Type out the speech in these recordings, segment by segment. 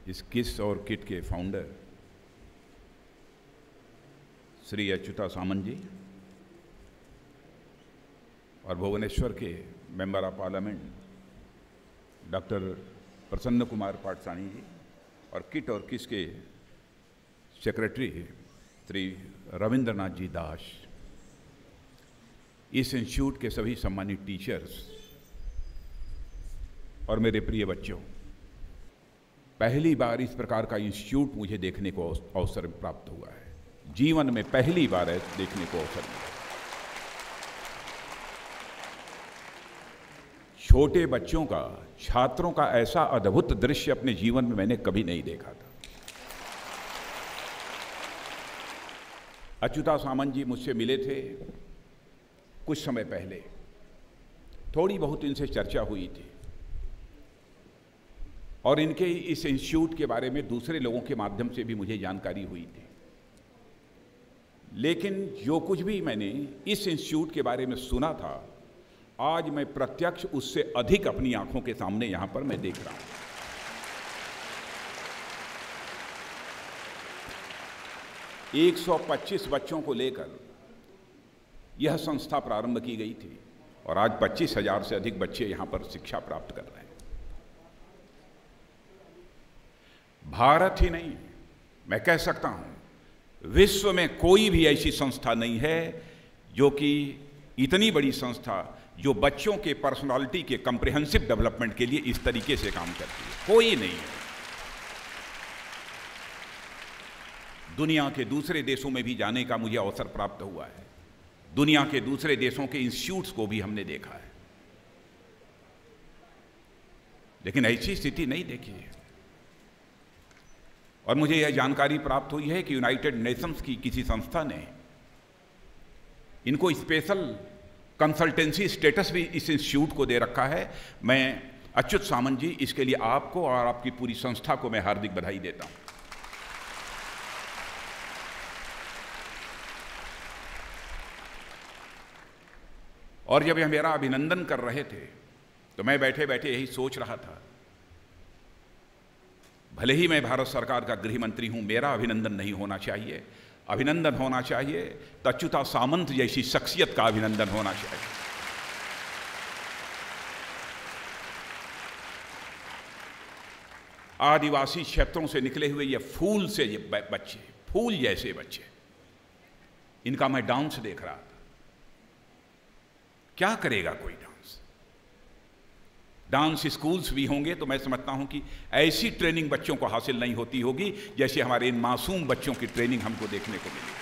इस किस और किट के फाउंडर श्री अच्युता सामंत जी और भुवनेश्वर के मेंबर ऑफ पार्लियामेंट डॉक्टर प्रसन्न कुमार पाटसानी जी और किट और किस के सेक्रेटरी श्री रविंद्रनाथ जी दास, इस इंस्टीट्यूट के सभी सम्मानित टीचर्स और मेरे प्रिय बच्चों, पहली बार इस प्रकार का इंस्टीट्यूट मुझे देखने को अवसर प्राप्त हुआ है। जीवन में पहली बार देखने को अवसर मिला। छोटे बच्चों का, छात्रों का ऐसा अद्भुत दृश्य अपने जीवन में मैंने कभी नहीं देखा था। अच्युता सामंत जी मुझसे मिले थे कुछ समय पहले, थोड़ी बहुत इनसे चर्चा हुई थी और इनके इस इंस्टीट्यूट के बारे में दूसरे लोगों के माध्यम से भी मुझे जानकारी हुई थी। लेकिन जो कुछ भी मैंने इस इंस्टीट्यूट के बारे में सुना था, आज मैं प्रत्यक्ष उससे अधिक अपनी आंखों के सामने यहां पर मैं देख रहा हूं। 125 बच्चों को लेकर यह संस्था प्रारंभ की गई थी और आज 25,000 से अधिक बच्चे यहां पर शिक्षा प्राप्त कर रहे हैं। भारत ही नहीं, मैं कह सकता हूं विश्व में कोई भी ऐसी संस्था नहीं है जो कि इतनी बड़ी संस्था जो बच्चों के पर्सनालिटी के कॉम्प्रिहेंसिव डेवलपमेंट के लिए इस तरीके से काम करती है, कोई नहीं है। दुनिया के दूसरे देशों में भी जाने का मुझे अवसर प्राप्त हुआ है। दुनिया के दूसरे देशों के इंस्टीट्यूट्स को भी हमने देखा है, लेकिन ऐसी स्थिति नहीं देखी है। और मुझे यह जानकारी प्राप्त हुई है कि यूनाइटेड नेशंस की किसी संस्था ने इनको स्पेशल कंसल्टेंसी स्टेटस भी इस इंस्टीट्यूट को दे रखा है। मैं अच्युत सामंत जी, इसके लिए आपको और आपकी पूरी संस्था को मैं हार्दिक बधाई देता हूं। और जब यह मेरा अभिनंदन कर रहे थे तो मैं बैठे बैठे यही सोच रहा था, भले ही मैं भारत सरकार का गृह मंत्री हूं, मेरा अभिनंदन नहीं होना चाहिए। अभिनंदन होना चाहिए तो अच्युता सामंत जैसी शख्सियत का अभिनंदन होना चाहिए। आदिवासी क्षेत्रों से निकले हुए ये फूल से ये बच्चे, फूल जैसे बच्चे, इनका मैं डांस देख रहा था। क्या करेगा कोई डांस? डांस स्कूल्स भी होंगे तो मैं समझता हूं कि ऐसी ट्रेनिंग बच्चों को हासिल नहीं होती होगी जैसे हमारे इन मासूम बच्चों की ट्रेनिंग हमको देखने को मिली।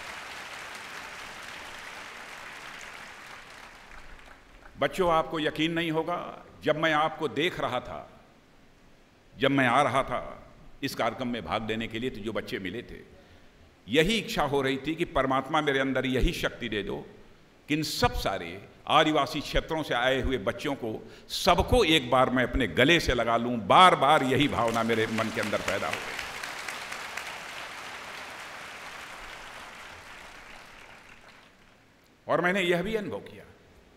बच्चों, आपको यकीन नहीं होगा, जब मैं आपको देख रहा था, जब मैं आ रहा था इस कार्यक्रम में भाग लेने के लिए, तो जो बच्चे मिले थे, यही इच्छा हो रही थी कि परमात्मा मेरे अंदर यही शक्ति दे दो कि इन सब सारे आदिवासी क्षेत्रों से आए हुए बच्चों को सबको एक बार मैं अपने गले से लगा लूं। बार बार यही भावना मेरे मन के अंदर पैदा हो गई। और मैंने यह भी अनुभव किया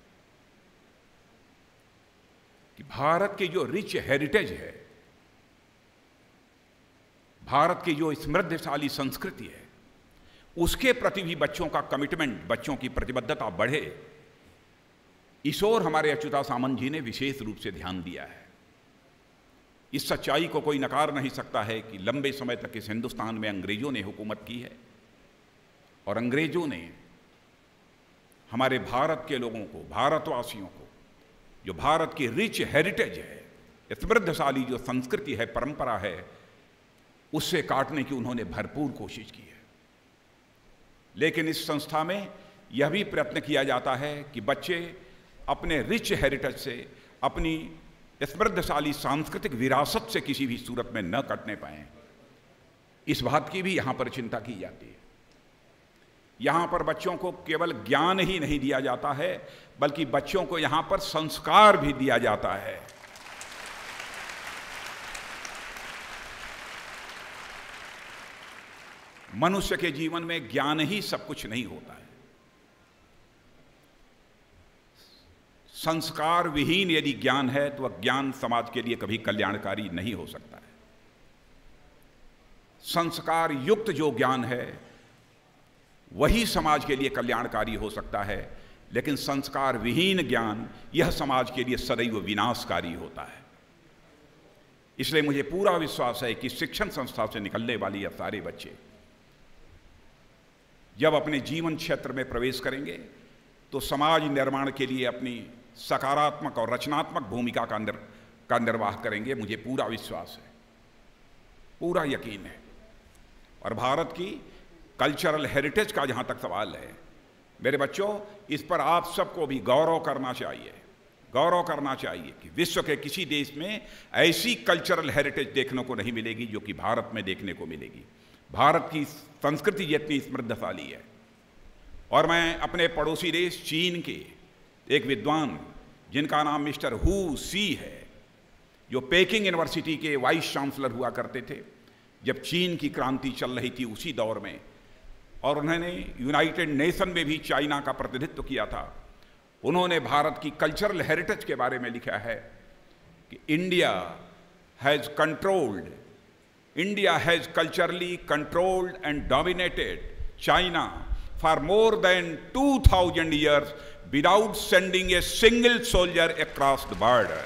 कि भारत की जो रिच हेरिटेज है, भारत की जो समृद्धशाली संस्कृति है, उसके प्रति भी बच्चों का कमिटमेंट, बच्चों की प्रतिबद्धता बढ़े, इस ओर हमारे अच्युता सामंत जी ने विशेष रूप से ध्यान दिया है। इस सच्चाई को कोई नकार नहीं सकता है कि लंबे समय तक इस हिंदुस्तान में अंग्रेजों ने हुकूमत की है और अंग्रेजों ने हमारे भारत के लोगों को, भारतवासियों को, जो भारत की रिच हेरिटेज है, समृद्धशाली जो संस्कृति है, परंपरा है, उससे काटने की उन्होंने भरपूर कोशिश की है। लेकिन इस संस्था में यह भी प्रयत्न किया जाता है कि बच्चे अपने रिच हेरिटेज से, अपनी समृद्धशाली सांस्कृतिक विरासत से किसी भी सूरत में न कटने पाएं। इस बात की भी यहां पर चिंता की जाती है। यहां पर बच्चों को केवल ज्ञान ही नहीं दिया जाता है, बल्कि बच्चों को यहां पर संस्कार भी दिया जाता है। मनुष्य के जीवन में ज्ञान ही सब कुछ नहीं होता है। संस्कार विहीन यदि ज्ञान है तो वह ज्ञान समाज के लिए कभी कल्याणकारी नहीं हो सकता है। संस्कार युक्त जो ज्ञान है वही समाज के लिए कल्याणकारी हो सकता है, लेकिन संस्कार विहीन ज्ञान यह समाज के लिए सदैव विनाशकारी होता है। इसलिए मुझे पूरा विश्वास है कि शिक्षण संस्था से निकलने वाली यह सारे बच्चे जब अपने जीवन क्षेत्र में प्रवेश करेंगे तो समाज निर्माण के लिए अपनी सकारात्मक और रचनात्मक भूमिका का निर्वाह करेंगे। मुझे पूरा विश्वास है, पूरा यकीन है। और भारत की कल्चरल हेरिटेज का जहाँ तक सवाल है, मेरे बच्चों, इस पर आप सबको भी गौरव करना चाहिए, गौरव करना चाहिए कि विश्व के किसी देश में ऐसी कल्चरल हेरिटेज देखने को नहीं मिलेगी जो कि भारत में देखने को मिलेगी। भारत की संस्कृति जितनी समृद्धशाली है। और मैं अपने पड़ोसी देश चीन के एक विद्वान जिनका नाम मिस्टर हु सी है, जो पेकिंग यूनिवर्सिटी के वाइस चांसलर हुआ करते थे जब चीन की क्रांति चल रही थी उसी दौर में, और उन्होंने यूनाइटेड नेशन में भी चाइना का प्रतिनिधित्व किया था। उन्होंने भारत की कल्चरल हेरिटेज के बारे में लिखा है कि India has culturally controlled and dominated China for more than 2000 years without sending a single soldier across the border.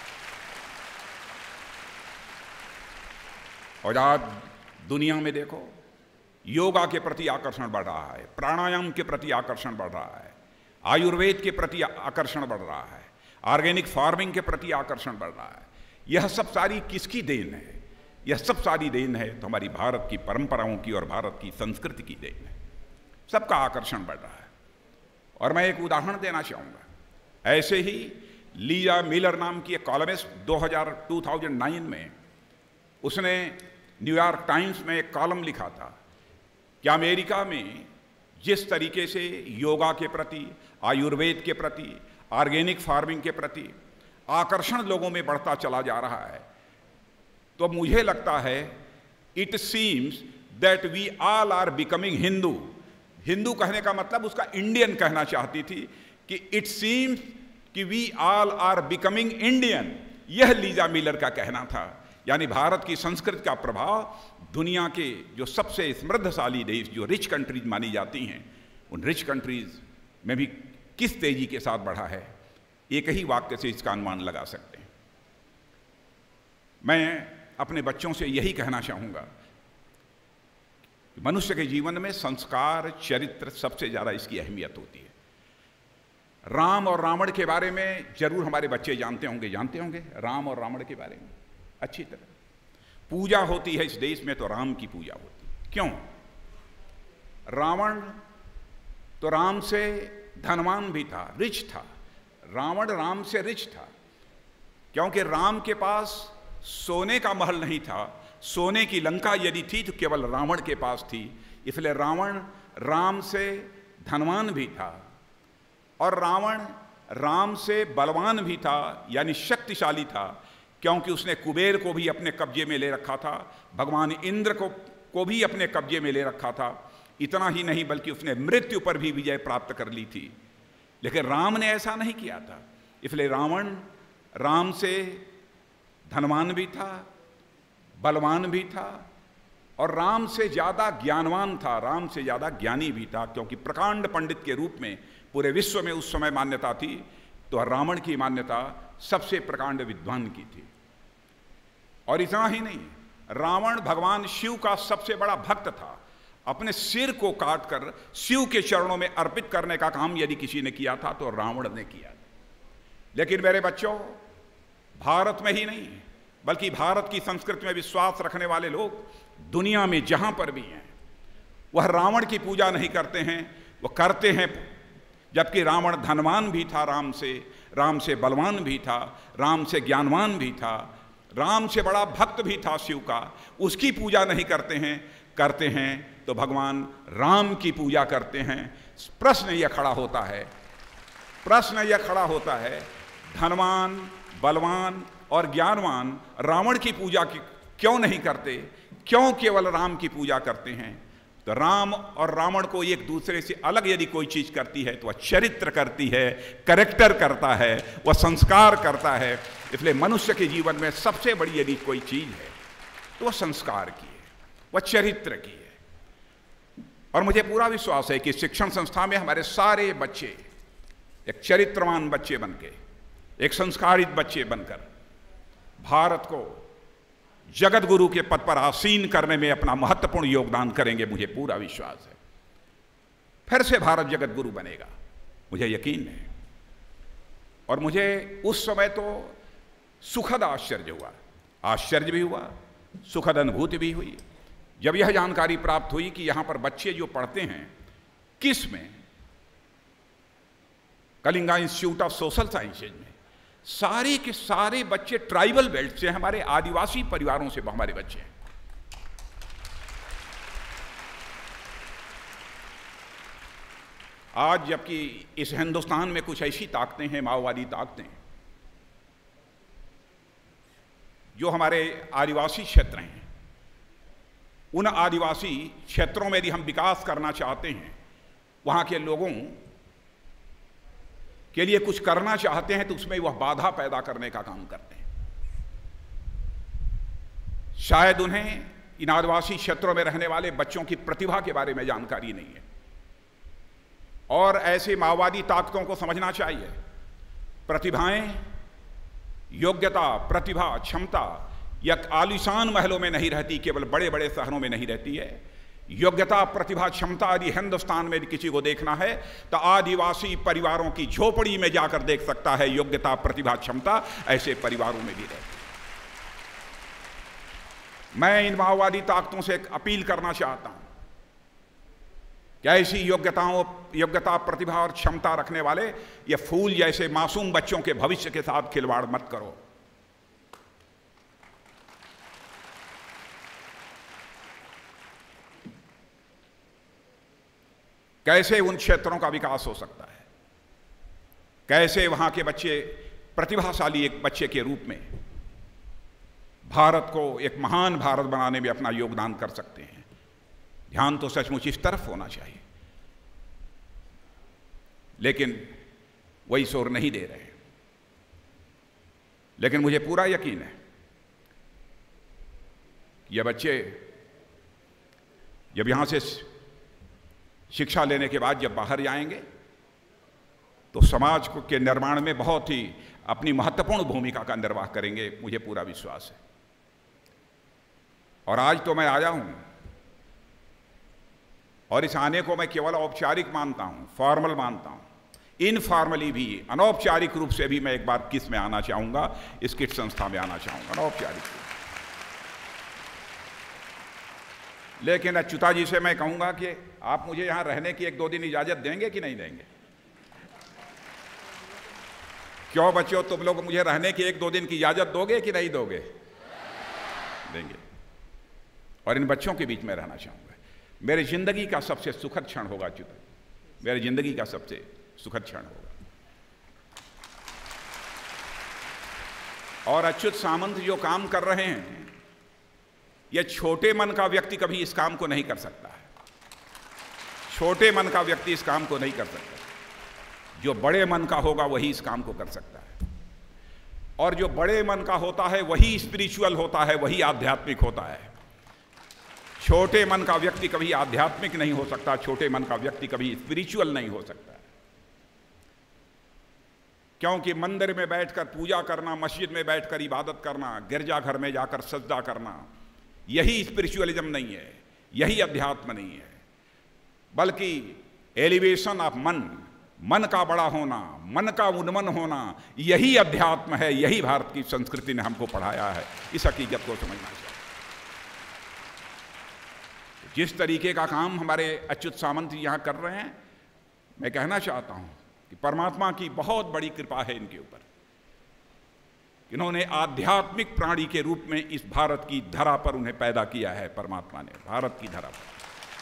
और आज दुनिया में देखो, योगा के प्रति आकर्षण बढ़ रहा है, प्राणायाम के प्रति आकर्षण बढ़ रहा है, आयुर्वेद के प्रति आकर्षण बढ़ रहा है, ऑर्गेनिक फार्मिंग के प्रति आकर्षण बढ़ रहा है। यह सब सारी किसकी देन है? यह सब सारी देन है तो हमारी भारत की परंपराओं की और भारत की संस्कृति की देन है। सबका आकर्षण बढ़ रहा है। और मैं एक उदाहरण देना चाहूँगा। ऐसे ही लीजा मिलर नाम की एक कॉलमिस्ट 2009 में उसने न्यूयॉर्क टाइम्स में एक कॉलम लिखा था कि अमेरिका में जिस तरीके से योगा के प्रति, आयुर्वेद के प्रति, ऑर्गेनिक फार्मिंग के प्रति आकर्षण लोगों में बढ़ता चला जा रहा है, तो मुझे लगता है it seems that we all are becoming Hindu. Hindu कहने का मतलब उसका इंडियन कहना चाहती थी कि इट सीम्स कि we all are becoming Indian. यह लीजा मिलर का कहना था। यानी भारत की संस्कृति का प्रभाव दुनिया के जो सबसे समृद्धशाली देश, जो रिच कंट्रीज मानी जाती हैं, उन रिच कंट्रीज में भी किस तेजी के साथ बढ़ा है, एक ही वाक्य से इसका अनुमान लगा सकते हैं। मैं अपने बच्चों से यही कहना चाहूँगा कि मनुष्य के जीवन में संस्कार, चरित्र सबसे ज़्यादा इसकी अहमियत होती है। राम और रावण के बारे में जरूर हमारे बच्चे जानते होंगे राम और रावण के बारे में अच्छी तरह। पूजा होती है इस देश में तो राम की पूजा होती है। क्यों? रावण तो राम से धनवान भी था, रिच था। रावण राम से रिच था क्योंकि राम के पास सोने का महल नहीं था, सोने की लंका यदि थी तो केवल रावण के पास थी। इसलिए रावण राम से धनवान भी था और रावण राम से बलवान भी था, यानी शक्तिशाली था, क्योंकि उसने कुबेर को भी अपने कब्जे में ले रखा था, भगवान इंद्र को भी अपने कब्जे में ले रखा था। इतना ही नहीं बल्कि उसने मृत्यु पर भी विजय प्राप्त कर ली थी। लेकिन राम ने ऐसा नहीं किया था। इसलिए रावण राम से धनवान भी था, बलवान भी था और राम से ज़्यादा ज्ञानवान था, राम से ज़्यादा ज्ञानी भी था। क्योंकि प्रकांड पंडित के रूप में पूरे विश्व में उस समय मान्यता थी, तो रावण की मान्यता सबसे प्रकांड विद्वान की थी। और इतना ही नहीं, रावण भगवान शिव का सबसे बड़ा भक्त था। अपने सिर को काटकर शिव के चरणों में अर्पित करने का काम यदि किसी ने किया था तो रावण ने किया था। लेकिन मेरे बच्चों, भारत में ही नहीं बल्कि भारत की संस्कृति में विश्वास रखने वाले लोग दुनिया में जहां पर भी हैं, वह रावण की पूजा नहीं करते हैं, वह करते हैं। जबकि रावण धनवान भी था, राम से बलवान भी था, राम से ज्ञानवान भी था, राम से बड़ा भक्त भी था शिव का, उसकी पूजा नहीं करते हैं तो भगवान राम की पूजा करते हैं। प्रश्न यह खड़ा होता है, धनवान, बलवान और ज्ञानवान रावण की पूजा क्यों नहीं करते, क्यों केवल राम की पूजा करते हैं? तो राम और रावण को एक दूसरे से अलग यदि कोई चीज करती है तो वह चरित्र करती है, कैरेक्टर करता है, वह संस्कार करता है। इसलिए मनुष्य के जीवन में सबसे बड़ी यदि कोई चीज है तो वह संस्कार की है। वह चरित्र की है। और मुझे पूरा विश्वास है कि शिक्षण संस्था में हमारे सारे बच्चे एक चरित्रवान बच्चे बनके, एक संस्कारित बच्चे बनकर भारत को जगत गुरु के पद पर आसीन करने में अपना महत्वपूर्ण योगदान करेंगे। मुझे पूरा विश्वास है फिर से भारत जगत गुरु बनेगा, मुझे यकीन है। और मुझे उस समय तो सुखद आश्चर्य हुआ, आश्चर्य भी हुआ, सुखद अनुभूति भी हुई जब यह जानकारी प्राप्त हुई कि यहां पर बच्चे जो पढ़ते हैं, किस में, Kalinga institute of social sciences में, सारे के सारे बच्चे ट्राइबल बेल्ट से, हमारे आदिवासी परिवारों से हमारे बच्चे हैं। आज जबकि इस हिंदुस्तान में कुछ ऐसी ताकतें हैं, माओवादी ताकतें, जो हमारे आदिवासी क्षेत्र हैं, उन आदिवासी क्षेत्रों में यदि हम विकास करना चाहते हैं, वहां के लोगों के लिए कुछ करना चाहते हैं, तो उसमें वह बाधा पैदा करने का काम करते हैं। शायद उन्हें इन आदिवासी क्षेत्रों में रहने वाले बच्चों की प्रतिभा के बारे में जानकारी नहीं है, और ऐसे माओवादी ताकतों को समझना चाहिए प्रतिभाएं, योग्यता, प्रतिभा, क्षमता या आलीशान महलों में नहीं रहती, केवल बड़े बड़े शहरों में नहीं रहती है। योग्यता, प्रतिभा, क्षमता यदि हिंदुस्तान में किसी को देखना है तो आदिवासी परिवारों की झोपड़ी में जाकर देख सकता है। योग्यता, प्रतिभा, क्षमता ऐसे परिवारों में भी रहती है। मैं इन माओवादी ताकतों से एक अपील करना चाहता हूं कि ऐसी योग्यता, प्रतिभा और क्षमता रखने वाले ये फूल जैसे मासूम बच्चों के भविष्य के साथ खिलवाड़ मत करो। कैसे उन क्षेत्रों का विकास हो सकता है, कैसे वहां के बच्चे प्रतिभाशाली एक बच्चे के रूप में भारत को एक महान भारत बनाने में अपना योगदान कर सकते हैं। ध्यान तो सचमुच इस तरफ होना चाहिए, लेकिन वही शोर नहीं दे रहे। लेकिन मुझे पूरा यकीन है कि ये बच्चे जब यहां से शिक्षा लेने के बाद जब बाहर जाएंगे तो समाज के निर्माण में बहुत ही अपनी महत्वपूर्ण भूमिका का निर्वाह करेंगे, मुझे पूरा विश्वास है। और आज तो मैं आया हूं, और इस आने को मैं केवल औपचारिक मानता हूं, फॉर्मल मानता हूं। इनफॉर्मली भी, अनौपचारिक रूप से भी मैं एक बार किस में आना चाहूंगा, इस किट संस्था में आना चाहूंगा, अनौपचारिक रूप। लेकिन अच्युता जी से मैं कहूंगा कि आप मुझे यहां रहने की 1-2 दिन इजाजत देंगे कि नहीं देंगे? क्यों बच्चों, तुम लोग मुझे रहने की 1-2 दिन की इजाजत दोगे कि नहीं दोगे? देंगे। और इन बच्चों के बीच में रहना चाहूंगा। मेरी जिंदगी का सबसे सुखद क्षण होगा अच्युत, मेरी जिंदगी का सबसे सुखद क्षण होगा। और अच्युत सामंत जो काम कर रहे हैं, यह छोटे मन का व्यक्ति कभी इस काम को नहीं कर सकता है। छोटे मन का व्यक्ति इस काम को नहीं कर सकता। जो बड़े मन का होगा वही इस काम को कर सकता है। और जो बड़े मन का होता है वही स्पिरिचुअल होता है, वही आध्यात्मिक होता है। छोटे मन का व्यक्ति कभी आध्यात्मिक नहीं हो सकता, छोटे मन का व्यक्ति कभी स्पिरिचुअल नहीं हो सकता। क्योंकि मंदिर में बैठकर पूजा करना, मस्जिद में बैठकर इबादत करना, गिरजाघर में जाकर सजदा करना, यही स्पिरिचुअलिज्म नहीं है, यही अध्यात्म नहीं है। बल्कि एलिवेशन ऑफ मन, मन का बड़ा होना, मन का उन्मन होना, यही अध्यात्म है। यही भारत की संस्कृति ने हमको पढ़ाया है। इस हकीकत को समझना चाहिए। जिस तरीके का काम हमारे अच्युत सामंत यहां कर रहे हैं, मैं कहना चाहता हूं कि परमात्मा की बहुत बड़ी कृपा है इनके ऊपर। इन्होंने आध्यात्मिक प्राणी के रूप में इस भारत की धरा पर उन्हें पैदा किया है। परमात्मा ने भारत की धरा पर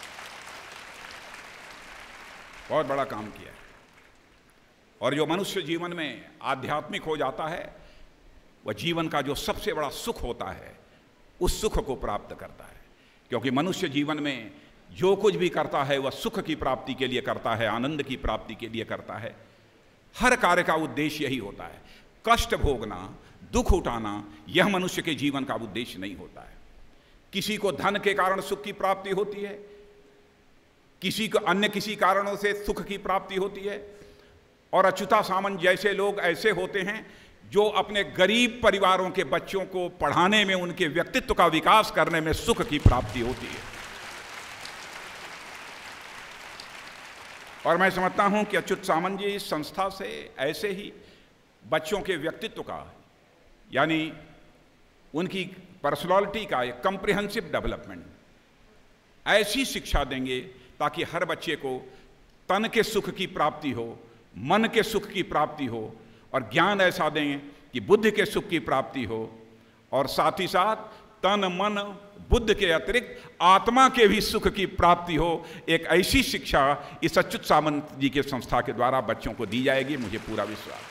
बहुत बड़ा काम किया है। और जो मनुष्य जीवन में आध्यात्मिक हो जाता है, वह जीवन का जो सबसे बड़ा सुख होता है, उस सुख को प्राप्त करता है। क्योंकि मनुष्य जीवन में जो कुछ भी करता है वह सुख की प्राप्ति के लिए करता है, आनंद की प्राप्ति के लिए करता है। हर कार्य का उद्देश्य यही होता है। कष्ट भोगना, दुख उठाना, यह मनुष्य के जीवन का उद्देश्य नहीं होता है। किसी को धन के कारण सुख की प्राप्ति होती है, किसी को अन्य किसी कारणों से सुख की प्राप्ति होती है। और अच्युता सामंत जैसे लोग ऐसे होते हैं जो अपने गरीब परिवारों के बच्चों को पढ़ाने में, उनके व्यक्तित्व का विकास करने में सुख की प्राप्ति होती है। और मैं समझता हूं कि अच्युत सामंत जी इस संस्था से ऐसे ही बच्चों के व्यक्तित्व का, यानी उनकी पर्सनालिटी का एक कॉम्प्रिहेंसिव डेवलपमेंट, ऐसी शिक्षा देंगे ताकि हर बच्चे को तन के सुख की प्राप्ति हो, मन के सुख की प्राप्ति हो, और ज्ञान ऐसा दें कि बुद्धि के सुख की प्राप्ति हो, और साथ ही साथ तन मन बुद्ध के अतिरिक्त आत्मा के भी सुख की प्राप्ति हो। एक ऐसी शिक्षा इस अच्युत सामंत जी के संस्था के द्वारा बच्चों को दी जाएगी, मुझे पूरा विश्वास।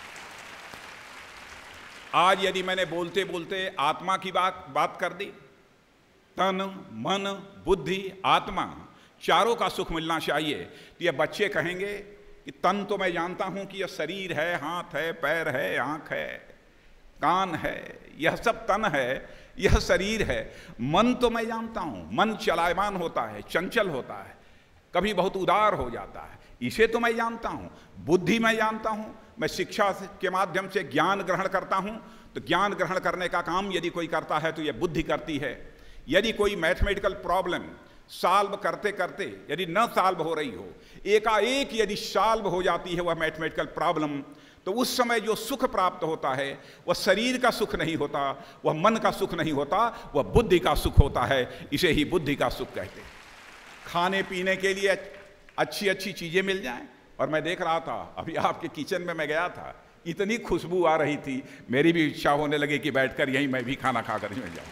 आज यदि मैंने बोलते बोलते आत्मा की बात कर दी, तन मन बुद्धि आत्मा चारों का सुख मिलना चाहिए, तो ये बच्चे कहेंगे कि तन तो मैं जानता हूं कि यह शरीर है, हाथ है, पैर है, आंख है, कान है, यह सब तन है, यह शरीर है। मन तो मैं जानता हूं, मन चलायमान होता है, चंचल होता है, कभी बहुत उदार हो जाता है, इसे तो मैं जानता हूं। बुद्धि मैं जानता हूं, मैं शिक्षा के माध्यम से ज्ञान ग्रहण करता हूं, तो ज्ञान ग्रहण करने का काम यदि कोई करता है तो यह बुद्धि करती है। यदि कोई मैथमेटिकल प्रॉब्लम सॉल्व करते करते यदि न सॉल्व हो रही हो, एकाएक यदि सॉल्व हो जाती है वह मैथमेटिकल प्रॉब्लम, तो उस समय जो सुख प्राप्त होता है वह शरीर का सुख नहीं होता, वह मन का सुख नहीं होता, वह बुद्धि का सुख होता है। इसे ही बुद्धि का सुख कहते हैं। खाने पीने के लिए अच्छी अच्छी चीज़ें मिल जाएं, और मैं देख रहा था अभी आपके किचन में मैं गया था, इतनी खुशबू आ रही थी, मेरी भी इच्छा होने लगी कि बैठकर यहीं मैं भी खाना खाकर ही मिल जाऊँ।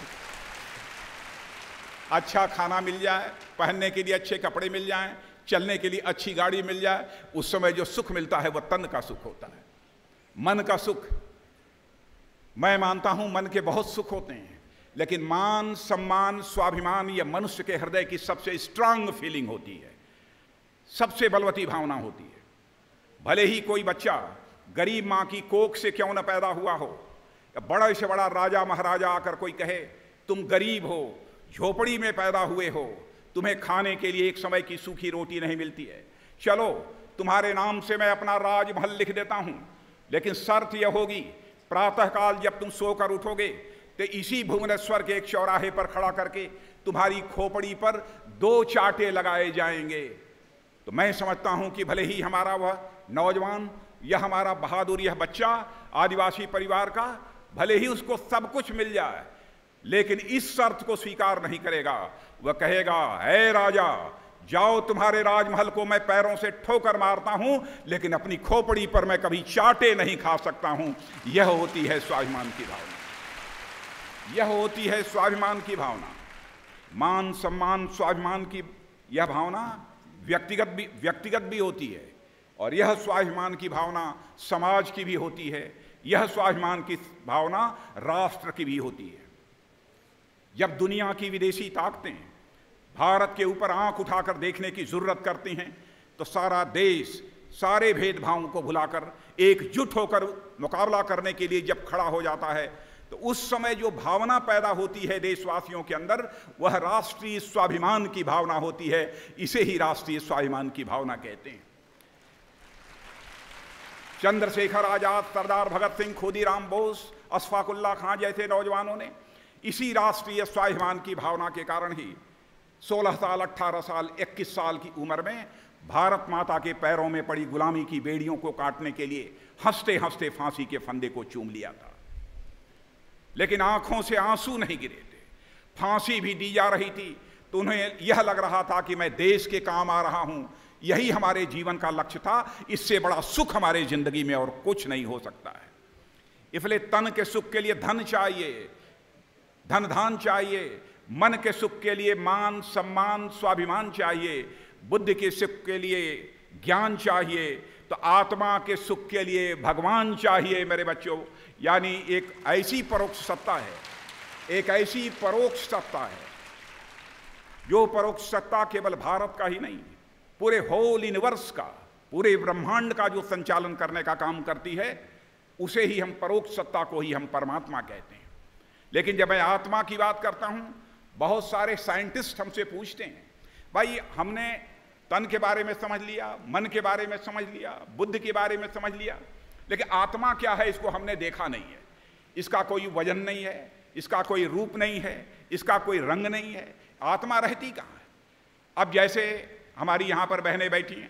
अच्छा खाना मिल जाए, पहनने के लिए अच्छे कपड़े मिल जाएं, चलने के लिए अच्छी गाड़ी मिल जाए, उस समय जो सुख मिलता है वह तन का सुख होता है। मन का सुख, मैं मानता हूं मन के बहुत सुख होते हैं, लेकिन मान सम्मान स्वाभिमान यह मनुष्य के हृदय की सबसे स्ट्रांग फीलिंग होती है, सबसे बलवती भावना होती है। भले ही कोई बच्चा गरीब मां की कोख से क्यों न पैदा हुआ हो, या बड़ा से बड़ा राजा महाराजा आकर कोई कहे तुम गरीब हो, झोपड़ी में पैदा हुए हो, तुम्हें खाने के लिए एक समय की सूखी रोटी नहीं मिलती है, चलो तुम्हारे नाम से मैं अपना राजमहल लिख देता हूं, लेकिन शर्त यह होगी प्रातःकाल जब तुम सोकर उठोगे तो इसी भुवनेश्वर के एक चौराहे पर खड़ा करके तुम्हारी खोपड़ी पर 2 चांटे लगाए जाएंगे। तो मैं समझता हूं कि भले ही हमारा वह नौजवान, यह हमारा बहादुर, यह बच्चा आदिवासी परिवार का, भले ही उसको सब कुछ मिल जाए, लेकिन इस शर्त को स्वीकार नहीं करेगा। वह कहेगा, हे राजा, जाओ तुम्हारे राजमहल को मैं पैरों से ठोकर मारता हूं, लेकिन अपनी खोपड़ी पर मैं कभी चाटे नहीं खा सकता हूं। यह होती है स्वाभिमान की भावना, यह होती है स्वाभिमान की भावना। मान सम्मान स्वाभिमान की यह भावना व्यक्तिगत भी होती है, और यह स्वाभिमान की भावना समाज की भी होती है, यह स्वाभिमान की भावना राष्ट्र की भी होती है। जब दुनिया की विदेशी ताकतें भारत के ऊपर आंख उठाकर देखने की जरूरत करती हैं, तो सारा देश सारे भेदभावों को भुलाकर एकजुट होकर मुकाबला करने के लिए जब खड़ा हो जाता है, तो उस समय जो भावना पैदा होती है देशवासियों के अंदर, वह राष्ट्रीय स्वाभिमान की भावना होती है। इसे ही राष्ट्रीय स्वाभिमान की भावना कहते हैं। चंद्रशेखर आजाद, सरदार भगत सिंह, खुदीराम बोस, अशफाक उल्लाह खां जैसे नौजवानों ने इसी राष्ट्रीय स्वाभिमान की भावना के कारण ही 16 साल, 18 साल, 21 साल की उम्र में भारत माता के पैरों में पड़ी गुलामी की बेड़ियों को काटने के लिए हंसते हंसते फांसी के फंदे को चूम लिया था। लेकिन आंखों से आंसू नहीं गिरे थे, फांसी भी दी जा रही थी, तो उन्हें यह लग रहा था कि मैं देश के काम आ रहा हूं, यही हमारे जीवन का लक्ष्य था, इससे बड़ा सुख हमारे जिंदगी में और कुछ नहीं हो सकता है। इसलिए तन के सुख के लिए धन चाहिए, धन धान चाहिए, मन के सुख के लिए मान सम्मान स्वाभिमान चाहिए, बुद्धि के सुख के लिए ज्ञान चाहिए, तो आत्मा के सुख के लिए भगवान चाहिए मेरे बच्चों। यानी एक ऐसी परोक्ष सत्ता है, एक ऐसी परोक्ष सत्ता है, जो परोक्ष सत्ता केवल भारत का ही नहीं, पूरे होल यूनिवर्स का, पूरे ब्रह्मांड का जो संचालन करने का काम करती है, उसे ही हम परोक्ष सत्ता को ही हम परमात्मा कहते हैं। लेकिन जब मैं आत्मा की बात करता हूं बहुत सारे साइंटिस्ट हमसे पूछते हैं, भाई हमने तन के बारे में समझ लिया, मन के बारे में समझ लिया, बुद्धि के बारे में समझ लिया, लेकिन आत्मा क्या है इसको हमने देखा नहीं है। इसका कोई वजन नहीं है, इसका कोई रूप नहीं है, इसका कोई रंग नहीं है, आत्मा रहती कहाँ है। अब जैसे हमारी यहाँ पर बहनें बैठी हैं,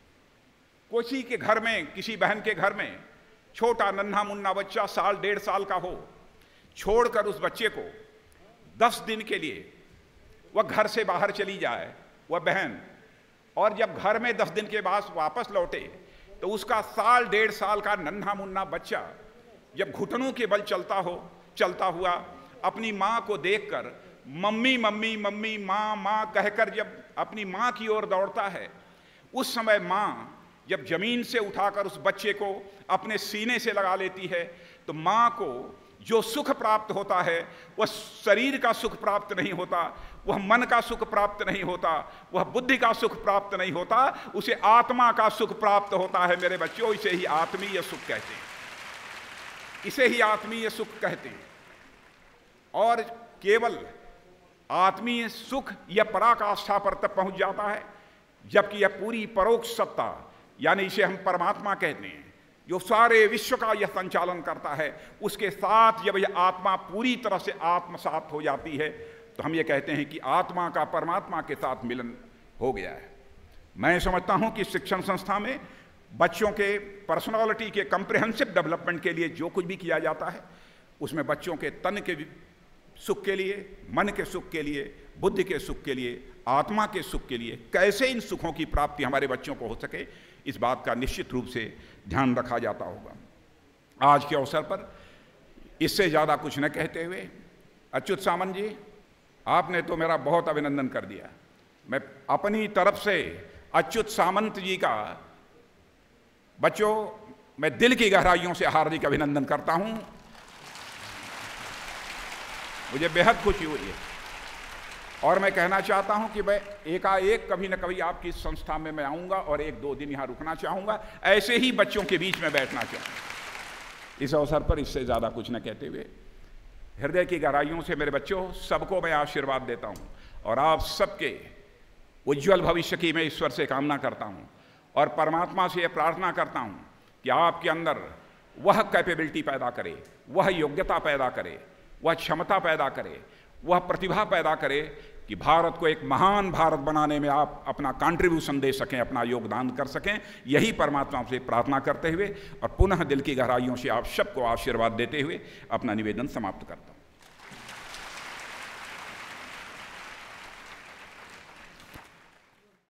किसी के घर में, किसी बहन के घर में छोटा नन्हा मुन्ना बच्चा 1.5 साल का हो, छोड़कर उस बच्चे को 10 दिन के लिए वह घर से बाहर चली जाए वह बहन, और जब घर में 10 दिन के बाद वापस लौटे तो उसका 1.5 साल का नन्हा मुन्ना बच्चा जब घुटनों के बल चलता हुआ अपनी माँ को देखकर मम्मी मम्मी मम्मी माँ माँ कहकर जब अपनी माँ की ओर दौड़ता है, उस समय माँ जब जमीन से उठाकर उस बच्चे को अपने सीने से लगा लेती है, तो माँ को जो सुख प्राप्त होता है वह शरीर का सुख प्राप्त नहीं होता, वह मन का सुख प्राप्त नहीं होता, वह बुद्धि का सुख प्राप्त नहीं होता, उसे आत्मा का सुख प्राप्त होता है। मेरे बच्चों, इसे ही आत्मीय सुख कहते हैं, इसे ही आत्मीय सुख कहते हैं। और केवल आत्मीय सुख यह पराकाष्ठा पर तब पहुंच जाता है जबकि यह पूरी परोक्ष सत्ता, यानी इसे हम परमात्मा कहते हैं, जो सारे विश्व का यह संचालन करता है, उसके साथ जब यह आत्मा पूरी तरह से आत्मसात हो जाती है तो हम ये कहते हैं कि आत्मा का परमात्मा के साथ मिलन हो गया है। मैं समझता हूं कि शिक्षण संस्था में बच्चों के पर्सनालिटी के कंप्रिहेंसिव डेवलपमेंट के लिए जो कुछ भी किया जाता है, उसमें बच्चों के तन के सुख के लिए, मन के सुख के लिए, बुद्धि के सुख के लिए, आत्मा के सुख के लिए कैसे इन सुखों की प्राप्ति हमारे बच्चों को हो सके, इस बात का निश्चित रूप से ध्यान रखा जाता होगा। आज के अवसर पर इससे ज़्यादा कुछ न कहते हुए, अच्युत सामंत जी, आपने तो मेरा बहुत अभिनंदन कर दिया। मैं अपनी तरफ से अच्युत सामंत जी का, बच्चों, मैं दिल की गहराइयों से हार्दिक अभिनंदन करता हूं। मुझे बेहद खुशी हुई है और मैं कहना चाहता हूं कि मैं एकाएक कभी न कभी आपकी संस्था में मैं आऊंगा और 1-2 दिन यहां रुकना चाहूंगा, ऐसे ही बच्चों के बीच में बैठना चाहूंगा। इस अवसर पर इससे ज़्यादा कुछ न कहते हुए हृदय की गहराइयों से मेरे बच्चों सबको मैं आशीर्वाद देता हूं और आप सबके उज्जवल भविष्य की मैं ईश्वर से कामना करता हूं और परमात्मा से यह प्रार्थना करता हूं कि आपके अंदर वह कैपेबिलिटी पैदा करे, वह योग्यता पैदा करे, वह क्षमता पैदा करे, वह प्रतिभा पैदा करे कि भारत को एक महान भारत बनाने में आप अपना कंट्रीब्यूशन दे सकें, अपना योगदान कर सकें। यही परमात्मा से प्रार्थना करते हुए और पुनः दिल की गहराइयों से आप सबको आशीर्वाद देते हुए अपना निवेदन समाप्त करता हूं।